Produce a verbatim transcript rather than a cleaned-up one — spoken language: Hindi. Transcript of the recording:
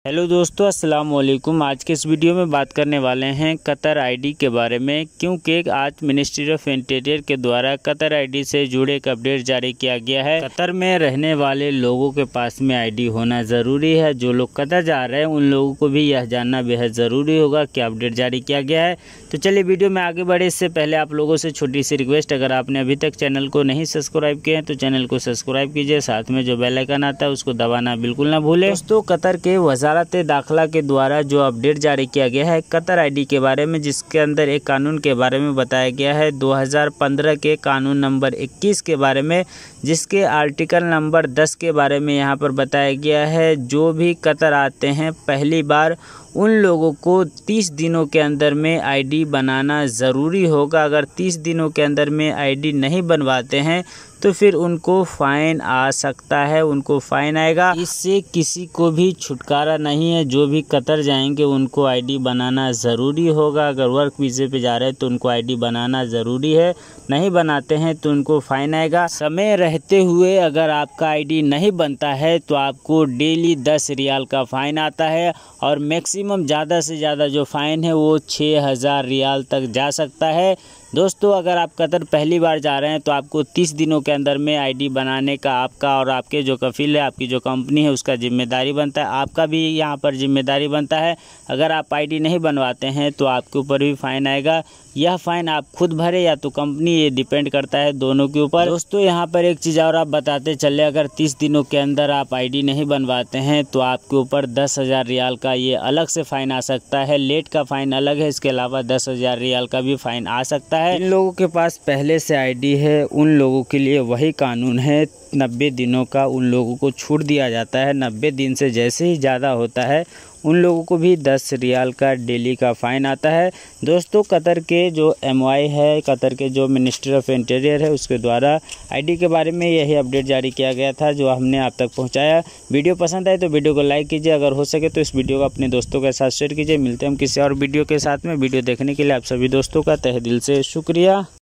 हेलो दोस्तों, अस्सलाम वालेकुम। आज के इस वीडियो में बात करने वाले हैं कतर आईडी के बारे में, क्योंकि आज मिनिस्ट्री ऑफ इंटीरियर के द्वारा कतर आईडी से जुड़े एक अपडेट जारी किया गया है। कतर में रहने वाले लोगों के पास में आईडी होना ज़रूरी है। जो लोग कतर जा रहे हैं उन लोगों को भी यह जानना बेहद ज़रूरी होगा कि अपडेट जारी किया गया है। तो चलिए वीडियो में आगे बढ़े इससे पहले आप लोगों से छोटी सी रिक्वेस्ट, अगर आपने अभी तक चैनल को नहीं सब्सक्राइब किया है तो चैनल को सब्सक्राइब कीजिए, साथ में जो बेल आइकन आता है उसको दबाना बिल्कुल ना भूलें। दोस्तों, कतर के वजारत दाखिला के द्वारा जो अपडेट जारी किया गया है कतर आईडी के बारे में, जिसके अंदर एक कानून के बारे में बताया गया है दो हज़ार पंद्रह के कानून नंबर इक्कीस के बारे में, जिसके आर्टिकल नंबर दस के बारे में यहाँ पर बताया गया है। जो भी कतर आते हैं पहली बार उन लोगों को तीस दिनों के अंदर में आईडी बनाना ज़रूरी होगा। अगर तीस दिनों के अंदर में आईडी नहीं बनवाते हैं तो फिर उनको फ़ाइन आ सकता है, उनको फ़ाइन आएगा। इससे किसी को भी छुटकारा नहीं है। जो भी कतर जाएंगे उनको आईडी बनाना ज़रूरी होगा। अगर वर्क वीज़े पे जा रहे हैं तो उनको आईडी बनाना ज़रूरी है, नहीं बनाते हैं तो उनको फ़ाइन आएगा। समय रहते हुए अगर आपका आईडी नहीं बनता है तो आपको डेली दस रियाल का फ़ाइन आता है, और मैक्सिमम ज़्यादा से ज़्यादा जो फ़ाइन है वो छः हज़ार रियाल तक जा सकता है। दोस्तों, अगर आप कतर पहली बार जा रहे हैं तो आपको तीस दिनों के अंदर में आईडी बनाने का आपका और आपके जो कफील है, आपकी जो कंपनी है, उसका जिम्मेदारी बनता है। आपका भी यहाँ पर जिम्मेदारी बनता है। अगर आप आईडी नहीं बनवाते हैं तो आपके ऊपर भी फ़ाइन आएगा। यह फ़ाइन आप खुद भरे या तो कंपनी, ये डिपेंड करता है दोनों के ऊपर। दोस्तों, यहाँ पर एक चीज़ और आप बताते चले, अगर तीस दिनों के अंदर आप आईडी नहीं बनवाते हैं तो आपके ऊपर दस हज़ार रियाल का ये अलग से फ़ाइन आ सकता है। लेट का फ़ाइन अलग है, इसके अलावा दस हज़ार रियाल का भी फ़ाइन आ सकता है। इन लोगों के पास पहले से आईडी है उन लोगों के लिए वही कानून है, नब्बे दिनों का उन लोगों को छूट दिया जाता है। नब्बे दिन से जैसे ही ज़्यादा होता है उन लोगों को भी दस रियाल का डेली का फ़ाइन आता है। दोस्तों, कतर के जो एम आई है, कतर के जो मिनिस्ट्री ऑफ इंटीरियर है, उसके द्वारा आईडी के बारे में यही अपडेट जारी किया गया था जो हमने आप तक पहुंचाया। वीडियो पसंद आए तो वीडियो को लाइक कीजिए, अगर हो सके तो इस वीडियो को अपने दोस्तों के साथ शेयर कीजिए। मिलते हैं हम किसी और वीडियो के साथ में। वीडियो देखने के लिए आप सभी दोस्तों का तहे दिल से शुक्रिया।